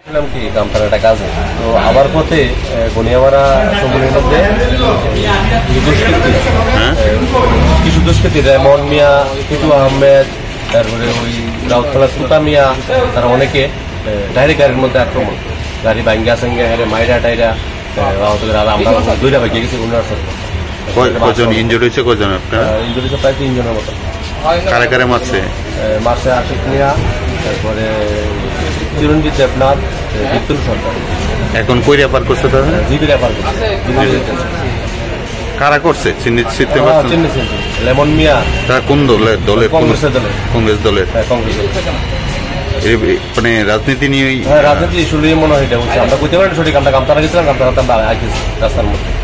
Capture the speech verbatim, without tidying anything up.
কি কামতার একটা কাজ তো আবার পথে গনিয়ামারা সমুদ্রের মধ্যে দুষ্কৃতি কিছু দুষ্কৃতি রেমন মিয়া, টুটু আহমেদ, তারপরে ওই রাউতখোলা সুতা মিয়া, তারা অনেকে ডাইরেক্ট গাড়ির মধ্যে আক্রমণ, গাড়ি ভাঙ্গা সঙ্গে হেরে মাইরা টাইরা আমরা দুইটা ভাগিয়ে গেছি উনার সাথে। কজন ইনজুরি হয়েছে? কজন আপনার ইনজুরি হয়েছে? প্রায় তিনজনের মতো। কারা কারা মারছে? মারছে আশিক মিয়া, তারপরে চিরঞ্জিত দেবনাথ, বিপুল সরকার। এখন কই রেফার করছে? তারা জিবি রেফার করছে। কারা করছে চিনতে পারছেন? লেমন মিয়া। তারা কোন দলের? দলের কংগ্রেসের দলের। কংগ্রেস দলের। কংগ্রেস মানে রাজনীতি নিয়ে রাজনীতি ইস্যু নিয়ে মনে হয় এটা বলছে। আমরা বুঝতে পারি সঠিক, আমরা কামতারা গেছিলাম, কামতারা আমরা রাস্তার মধ্যে।